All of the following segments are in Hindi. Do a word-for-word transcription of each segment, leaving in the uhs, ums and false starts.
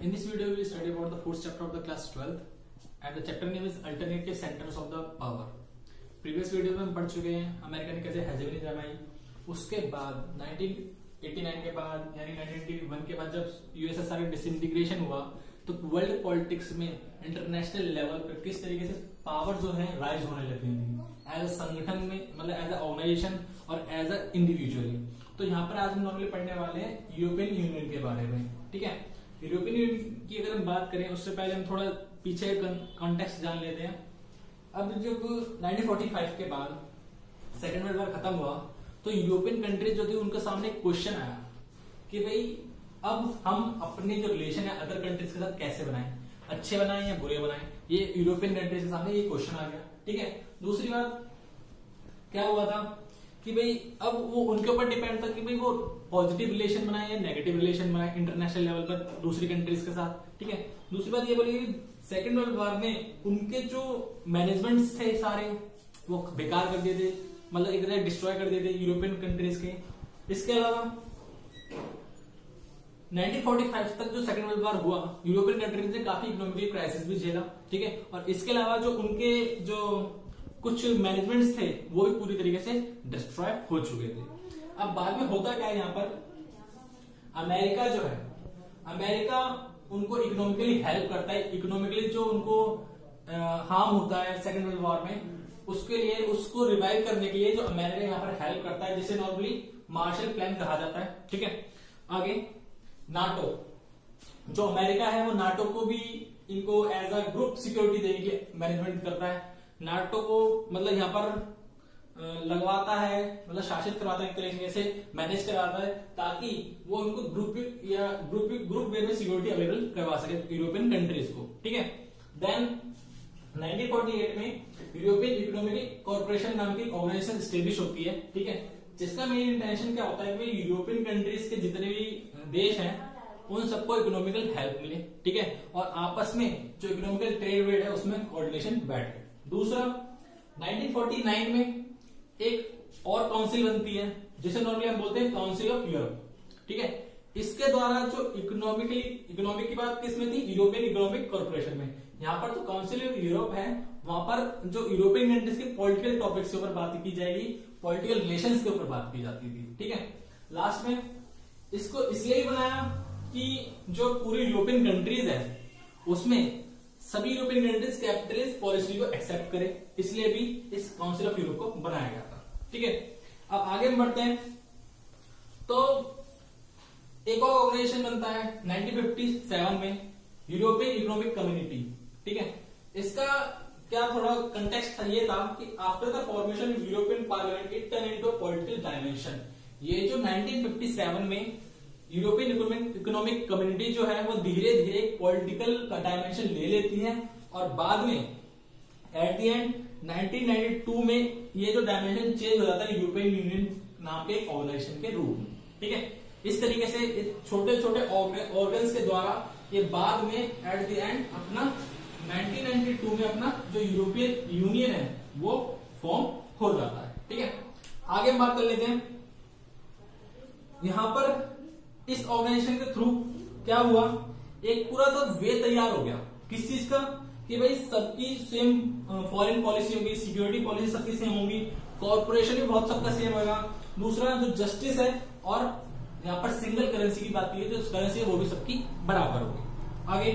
In this video, we will study about the fourth chapter of the class twelfth, and the chapter name is Alternative Centers of the Power. Previous video में हम पढ़ चुके हैं अमेरिका ने कैसे हेजेमनी जमाई. उसके बाद नाइनटीन एटी नाइन के बाद यानी नाइनटीन एटी वन के बाद जब यूएसएसआर का डिसइंटीग्रेशन हुआ तो वर्ल्ड पॉलिटिक्स में इंटरनेशनल लेवल पर किस तरीके से पावर जो है राइज होने लगी थी एज अ संगठन में, मतलब एज अ ऑर्गेनाइजेशन और एज अ इंडिविजुअली. तो यहाँ पर आज हम नॉर्मली पढ़ने वाले हैं यूरोपियन यूनियन के बारे में. ठीक है, यूरोपियन यूनियन की अगर हम बात करें उससे पहले हम थोड़ा पीछे कॉन्टेक्स्ट जान लेते हैं. अब जब नाइनटीन फोर्टी फाइव के बाद सेकेंड वर्ल्ड वॉर खत्म हुआ तो यूरोपियन कंट्रीज जो थी उनके सामने एक क्वेश्चन आया कि भाई अब हम अपने जो रिलेशन है अदर कंट्रीज के साथ कैसे बनाएं, अच्छे बनाएं या बुरे बनाएं. ये यूरोपियन कंट्रीज के सामने ये क्वेश्चन आ गया. ठीक है, दूसरी बात क्या हुआ था कि भाई अब वो उनके ऊपर डिपेंड था कि भाई वो पॉजिटिव रिलेशन बनाए या नेगेटिव रिलेशन बनाए इंटरनेशनल लेवल पर दूसरी कंट्रीज के साथ. ठीक है, दूसरी बात ये बोली सेकेंड वर्ल्ड वॉर में उनके जो मैनेजमेंट थे सारे वो बेकार कर दिए थे, मतलब एक तरह डिस्ट्रॉय कर दिए थे यूरोपियन कंट्रीज के. इसके अलावा नाइनटीन फोर्टी फाइव तक जो सेकेंड वर्ल्ड वॉर हुआ यूरोपियन कंट्रीज ने काफी इकोनॉमिकल क्राइसिस भी झेला. ठीक है, और इसके अलावा जो उनके जो कुछ मैनेजमेंट्स थे वो भी पूरी तरीके से डिस्ट्रॉय हो चुके थे. अब बाद में होता क्या है, यहाँ पर अमेरिका जो है अमेरिका उनको इकोनॉमिकली हेल्प करता है. इकोनॉमिकली जो उनको हार्म होता है सेकेंड वर्ल्ड वॉर में उसके लिए उसको रिवाइव करने के लिए जो अमेरिका यहाँ पर हेल्प करता है जिसे नॉर्मली मार्शल प्लान कहा जाता है. ठीक है, आगे नाटो जो अमेरिका है वो नाटो को भी इनको एज अ ग्रुप सिक्योरिटी देने की मैनेजमेंट करता है. नाटो को मतलब यहाँ पर लगवाता है, मतलब शासित करवाता है, एक तरीके से मैनेज कराता है ताकि वो उनको ग्रुप या ग्रुप ग्रुप वे में सिक्योरिटी अवेलेबल करवा सके यूरोपियन कंट्रीज को. ठीक है, देन नाइनटीन फोर्टी एट में यूरोपियन इकोनॉमिक कॉर्पोरेशन नाम की ऑर्गेनाइजेशन स्टेब्लिश होती है. ठीक है, जिसका मेन इंटेंशन क्या होता है कि यूरोपियन कंट्रीज के जितने भी देश हैं उन सबको इकोनॉमिकल हेल्प मिले. ठीक है, और आपस में जो इकोनॉमिकल ट्रेड वेड है उसमें कोऑर्डिनेशन बैठे. दूसरा नाइनटीन फोर्टी नाइन में एक और काउंसिल बनती है जिसे नॉर्मली हम बोलते हैं काउंसिल ऑफ यूरोप. ठीक है, इसके द्वारा जो इकोनॉमिकली इकोनॉमिक की बात किसमें थी, यूरोपियन इकोनॉमिक कॉर्पोरेशन में. यहाँ पर जो काउंसिल ऑफ यूरोप है वहां पर जो यूरोपियन कंट्रीज के पॉलिटिकल टॉपिक्स के ऊपर बात की जाएगी, पॉलिटिकल रिलेशंस के ऊपर बात की जाती थी. ठीक है, लास्ट में इसको इसलिए ही बनाया कि जो पूरी यूरोपियन कंट्रीज है उसमें सभी यूरोपियन कंट्रीज कैपिटलिस्ट पॉलिसी को एक्सेप्ट करे, इसलिए भी इस काउंसिल ऑफ यूरोप को बनाया गया था. ठीक है, अब आगे बढ़ते हैं. तो एक और ऑर्गेनाइजेशन बनता है नाइनटीन फिफ्टी सेवन में यूरोपियन इकोनॉमिक कम्युनिटी. ठीक है, इसका क्या थोड़ा कंटेक्स्ट था ये था कि after the formation of European parliament it turn into political dimension. ये जो नाइनटीन फिफ्टी सेवन में यूरोपियन इकोनॉमिक कम्युनिटी जो है वो धीरे धीरे पॉलिटिकल का डायमेंशन ले लेती है और बाद में at the end nineteen ninety two में ये जो डायमेंशन चेंज हो जाता है यूरोपियन यूनियन नाम के ऑर्गेनाइजेशन के रूप में. ठीक है, इस तरीके से छोटे छोटे ऑर्गन्स के द्वारा ये बाद में एट द एंड अपना नाइनटीन नाइंटी टू में अपना जो यूरोपियन यूनियन है वो फॉर्म हो जाता है. ठीक है, आगे हम बात कर लेते हैं. यहां पर इस ऑर्गेनाइजेशन के थ्रू क्या हुआ, एक पूरा तो वे तैयार हो गया किस चीज का कि भाई सबकी सेम फॉरेन पॉलिसी होगी, सिक्योरिटी पॉलिसी सबकी सेम होगी, कॉर्पोरेशन भी बहुत सबका सेम होगा. दूसरा जो जस्टिस है और यहाँ पर सिंगल करेंसी की बात की है जो करेंसी है वो भी सबकी बराबर होगी. आगे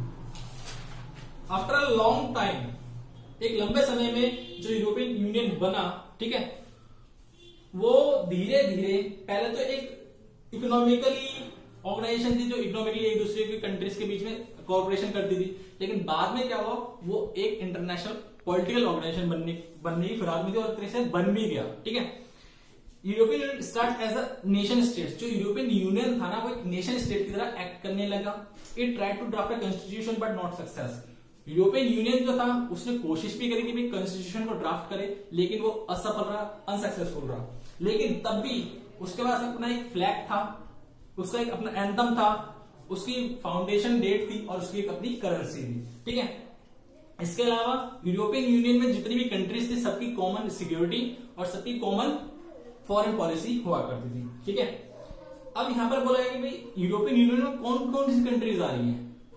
आफ्टर अ लॉन्ग टाइम, एक लंबे समय में जो यूरोपियन यूनियन बना, ठीक है, वो धीरे धीरे पहले तो एक इकोनॉमिकली ऑर्गेनाइजेशन थी जो इकोनॉमिकली एक दूसरे की कंट्रीज के बीच में कोऑपरेशन करती थी, लेकिन बाद में क्या हुआ वो एक इंटरनेशनल पॉलिटिकल ऑर्गेनाइजेशन बनने बनने की फिराक में थी और तरह से बन भी गया. ठीक है, European union start as a nation state. जो यूरोपियन यूनियन था ना वो एक नेशन स्टेट की तरह एक्ट करने लगा. It tried to draft a constitution but not success. European union जो था उसने कोशिश भी करी कि कॉन्स्टिट्यूशन को ड्राफ्ट करे लेकिन वो असफल रहा, अनसक्सेसफुल रहा. लेकिन तब भी उसके पास अपना एक फ्लैग था, उसका एक अपना एंथम था, उसकी फाउंडेशन डेट थी और उसकी एक अपनी करेंसी थी. ठीक है, इसके अलावा यूरोपियन यूनियन में जितनी भी कंट्रीज थी सबकी कॉमन सिक्योरिटी और सबकी कॉमन फॉरेन पॉलिसी हुआ करती थी. ठीक है, अब यहां पर बोला है कि भाई यूरोपियन यूनियन में कौन कौन सी कंट्रीज आ रही हैं,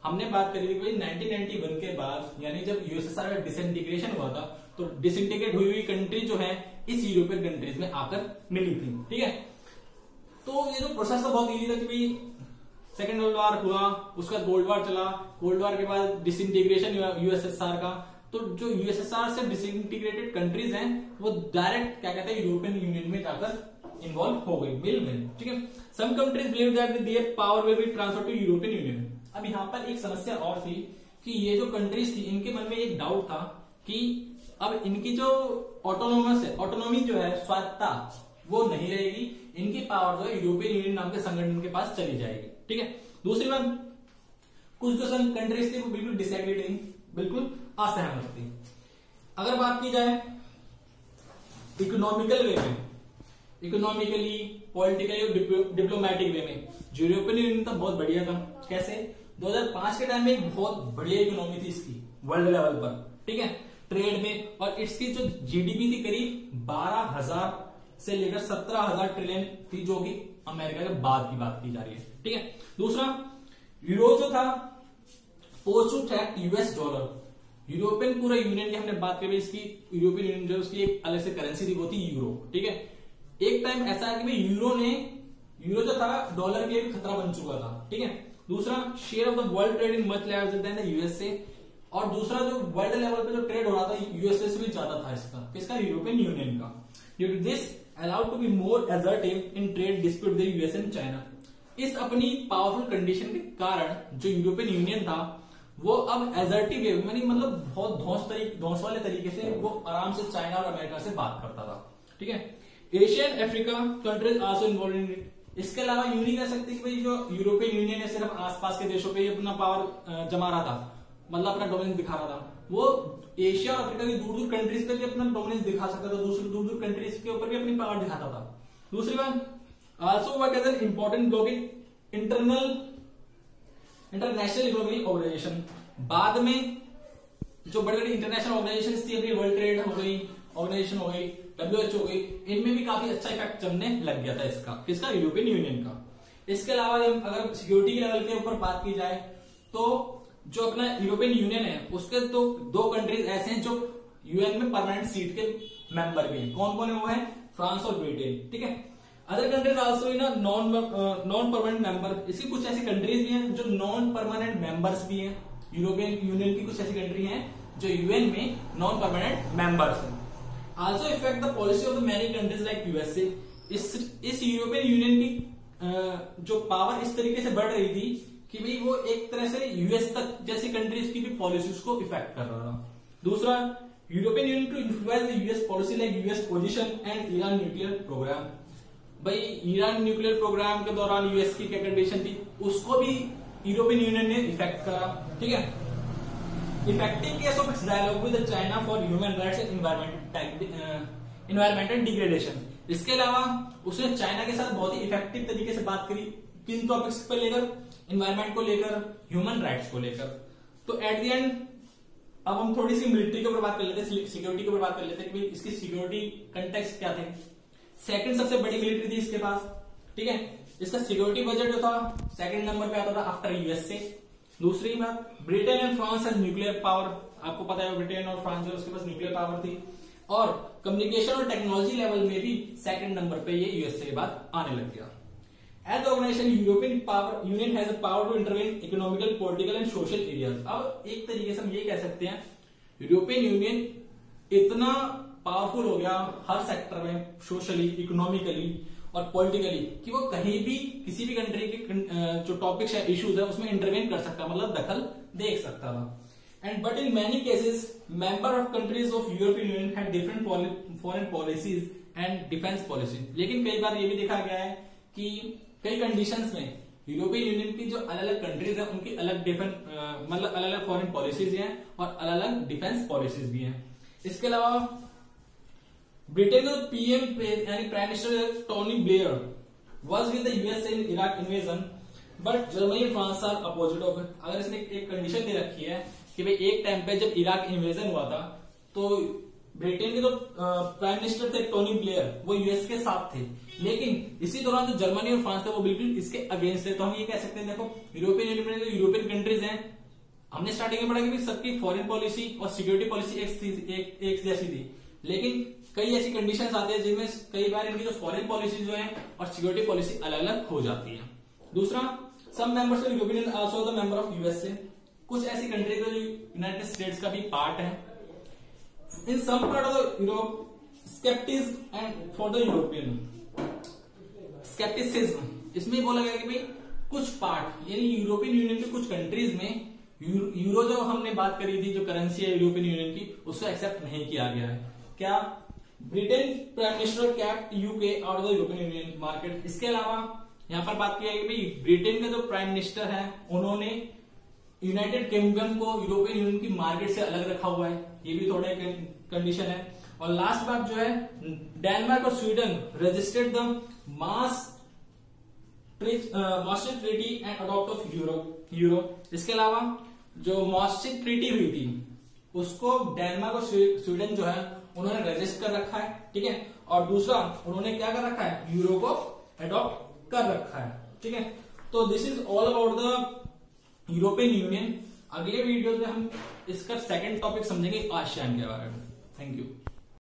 हमने बात करी थी कि नाइनटीन नाइंटी वन के बाद यानी जब यूएसएसआर का डिसइंटीग्रेशन हुआ था तो डिसइंटीग्रेट हुई हुई कंट्री जो है इस यूरोपियन कंट्रीज में आकर मिली थी, ठीक है। तो ये जो प्रोसेस तो बहुत इजी था कि भाई सेकेंड वर्ल्ड वॉर हुआ, उसके बाद कोल्ड वॉर चला, कोल्ड वॉर के बाद डिसइंटीग्रेशन हुआ यूएसएसआर का, तो जो यूएसएसआर से डिसइंटीग्रेटेड कंट्रीज हैं वो डायरेक्ट क्या कहते हैं यूरोपियन यूनियन में जाकर इन्वॉल्व हो गई, मिल गई, ठीक है। Some countries believe that their power will be transfer to European union. अब यहाँ पर एक समस्या और थी कि ये जो कंट्रीज थी इनके मन में एक डाउट था कि अब इनकी जो ऑटोनोमस है, ऑटोनॉमी जो है, स्वायत्ता, वो नहीं रहेगी, इनकी पावर जो है यूरोपियन यूनियन नाम के संगठन के पास चली जाएगी, ठीक है। दूसरी बात, कुछ जो कंट्रीज थी वो बिल्कुल डिसएग्री थी, बिल्कुल असहमत थी। अगर बात की जाए इकोनॉमिकल वे में, इकोनॉमिकली, पॉलिटिकली और डिप्लोमेटिक वे में जो यूरोपियन यूनियन था बहुत बढ़िया था। कैसे? दो हज़ार पाँच के टाइम में एक बहुत बढ़िया इकोनॉमी थी इसकी वर्ल्ड लेवल पर, ठीक है, ट्रेड में, और इसकी जो जीडीपी थी करीब बारह हजार से लेकर सत्रह हजार ट्रिलियन थी, जो कि अमेरिका के बाद की बात की जा रही है, ठीक है। दूसरा, यूरो जो था post to track US dollar. European पूरा यूनियन की हमने बात करी, इसकी यूरोपियन यूनियन जो उसकी एक अलग से करेंसी थी वो थी यूरो, ठीक है। एक टाइम ऐसा है कि भाई यूरो ने यूरो जो था डॉलर के लिए भी खतरा बन चुका था, ठीक है। दूसरा, share of the world trade in much larger than the USA, और दूसरा जो वर्ल्ड लेवल पे जो ट्रेड हो रहा था यूएसए से भी ज्यादा था इसका, किसका? यूरोपियन यूनियन का। Due to this allowed to be more assertive in trade dispute the US and China. इस अपनी पावरफुल कंडीशन के कारण जो यूरोपियन यूनियन था वो अब एजर्टिव वे यानी मतलब बहुत धौंस तरीके धौंस वाले तरीके से वो आराम से चाइना और अमेरिका से बात करता था, ठीक है। Asian Africa countries also involve in it. इसके अलावा यूं नहीं कह सकते कि भाई जो यूरोपियन यूनियन है सिर्फ आसपास के देशों पे ही अपना पावर जमा रहा था, मतलब अपना डोमिनेंस दिखा रहा था। वो एशिया और अफ्रीका की दूर दूर कंट्रीज पे भी अपना डोमिनेंस दिखा सकता था, दूसरी दूर दूर कंट्रीज के ऊपर भी अपनी पावर दिखाता था। दूसरी बात, also work as an important block in internal international economic organization. बाद में जो बड़े बड़े इंटरनेशनल ऑर्गेनाइजेशन थी, अपनी वर्ल्ड ट्रेड हो गई ऑर्गेनाइजेशन हो गई, डब्ल्यूएचओ हो गई, इनमें भी काफी अच्छा इफेक्ट जमने लग गया था इसका, किसका? यूरोपियन यूनियन का। इसके अलावा अगर सिक्योरिटी के लेवल के ऊपर बात की जाए तो जो अपना यूरोपियन यूनियन है उसके तो दो कंट्रीज ऐसे हैं जो यूएन में परमानेंट सीट के मेंबर भी हैं। कौन कौन है? वो है फ्रांस और ब्रिटेन, ठीक है। Other countries also in non non permanent member. इसकी कुछ ऐसी कंट्रीज भी हैं जो नॉन परमानेंट मेंबर्स भी हैं। यूरोपियन यूनियन की कुछ ऐसी कंट्री हैं जो यूएन में नॉन परमानेंट मेंबर्स हैं। Also effect the policy of the many countries like USA. इस इस यूरोपियन यूनियन की जो पावर इस तरीके से बढ़ रही थी कि भाई वो एक तरह से यूएस तक जैसी कंट्रीज की भी पॉलिसीज को इफेक्ट कर रहा था। दूसरा, European Union to influence the US policy like US position and Iran nuclear program. भाई ईरान न्यूक्लियर प्रोग्राम के दौरान यूएस की क्या कंडीशन थी उसको भी यूरोपियन यूनियन ने इफेक्ट करा, ठीक है। Effective case of its dialogue with China for human rights and environmental degradation. इसके अलावा उसने चाइना के साथ बहुत ही इफेक्टिव तरीके से बात करी, किन टॉपिक्स पर लेकर? एनवायरमेंट को लेकर, ह्यूमन राइट्स को लेकर। तो एट द एंड अब हम थोड़ी सी मिलिट्री के ऊपर बात कर लेते हैं, सिक्योरिटी के ऊपर बात कर लेते हैं कि इसकी सिक्योरिटी कंटेक्स्ट क्या थे। सेकंड सबसे बड़ी मिलिट्री थी इसके पास, ठीक है। इसका सिक्योरिटी बजट जो था सेकंड नंबर पे आता था आफ्टर यूएस से। दूसरी बात, Britain and France has nuclear power. आपको पता है ब्रिटेन और फ्रांस जो उसके पास न्यूक्लियर पावर थी। और कम्युनिकेशन और टेक्नोलॉजी लेवल में भी सेकंड नंबर पे ये यूएसए के बाद आने लग गया। As organization, European power union has a power to intervene economical, political and social areas. अब एक तरीके से हम ये कह सकते हैं यूरोपियन यूनियन इतना पावरफुल हो गया हर सेक्टर में, सोशली, इकोनॉमिकली और पॉलिटिकली, कि वो कहीं भी किसी भी कंट्री के जो टॉपिक्स है, इश्यूज है, उसमें इंटरवेन कर सकता, मतलब दखल देख सकता था। And but in many cases member of countries of European Union had different foreign policies and defence policy. लेकिन कई बार ये भी देखा गया है कि कई कंडीशंस में यूरोपियन यूनियन की जो अलग अलग कंट्रीज हैं उनकी अलग डिफेंस मतलब अलग अलग फॉरेन पॉलिसीज हैं और अलग अलग डिफेंस पॉलिसीज भी हैं। इसके अलावा ब्रिटेन का पीएम यानी prime minister Tony Blair was with the US in Iraq invasion, but Germany and France are opposite of it. अगर इसने एक कंडीशन दे रखी है कि भाई एक टाइम पे जब इराक इन्वेजन हुआ था तो ब्रिटेन के जो प्राइम मिनिस्टर थे टोनी ब्लेयर, वो यूएस के साथ थे, लेकिन इसी दौरान जो जर्मनी और फ्रांस थे वो बिल्कुल इसके अगेंस्ट थे। तो हम ये कह सकते हैं, देखो यूरोपियन यूनियन में जो यूरोपियन कंट्रीज हैं, हमने स्टार्टिंग में पढ़ा कि सबकी फॉरेन पॉलिसी और सिक्योरिटी पॉलिसी एक, एक, एक जैसी थी, लेकिन कई ऐसी कंडीशंस आते हैं जिनमें कई बार इनकी जो फॉरेन पॉलिसी जो है और सिक्योरिटी पॉलिसी अलग अलग हो जाती है। दूसरा, some members of European also the member of USA, कुछ ऐसी कंट्रीज जो यूनाइटेड स्टेट्स का भी पार्ट है। In some part of Europe scepticism and for the European scepticism, इसमें बोला गया कि भाई कुछ पार्ट यानी यूरोपियन यूनियन के कुछ कंट्रीज में यूरो, यूरो जो हमने बात करी थी, जो करेंसी है यूरोपियन यूनियन की, उसको एक्सेप्ट नहीं किया गया है। क्या Britain prime minister kept UK out of the European Union market. इसके अलावा यहां पर बात की है कि भाई ब्रिटेन के जो प्राइम मिनिस्टर है उन्होंने यूनाइटेड किंगडम को यूरोपियन यूनियन की मार्केट से अलग रखा हुआ है, ये भी थोड़ा कंडीशन है। और लास्ट बात जो है, डेनमार्क और Sweden registered the mass master treaty and adopt of euro euro इसके अलावा जो मास्टर ट्रीटी हुई थी उसको डेनमार्क और स्वीडन जो है उन्होंने रजिस्टर कर रखा है, ठीक है। और दूसरा उन्होंने क्या कर रखा है, यूरो को अडॉप्ट कर रखा है, ठीक है। तो this is all about the European Union. अगले वीडियो में हम इसका सेकंड टॉपिक समझेंगे आसियान के बारे में। Thank you.